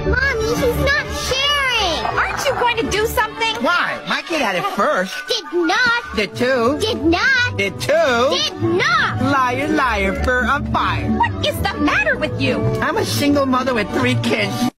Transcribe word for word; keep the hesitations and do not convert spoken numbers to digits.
Mommy, he's not sharing. Aren't you going to do something? Why? My kid had it first. Did not. Did two. Did not. Did two. Did not. Liar, liar, fur on fire. What is the matter with you? I'm a single mother with three kids.